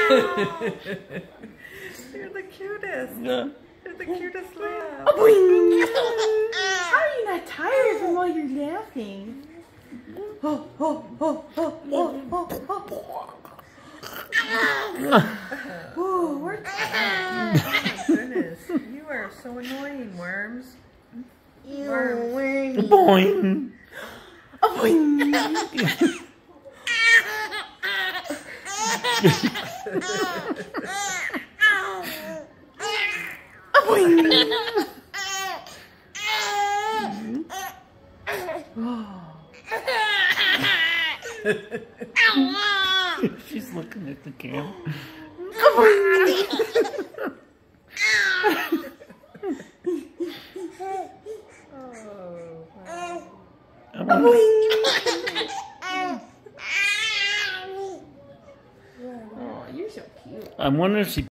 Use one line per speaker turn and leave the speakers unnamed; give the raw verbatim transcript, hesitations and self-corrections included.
You're the cutest.
Yeah.
You're the cutest lamb.
Oh, boing. How are you not tired from all your laughing? Oh, oh, oh, oh, oh, oh, oh. Ooh, we're tired.
Oh my goodness. You are so annoying, Worms. Worms.
Boing.
Oh, boing. Oh, boing.
She's looking at the camera.
Oh,
Oh, you're so cute.
I wonder if she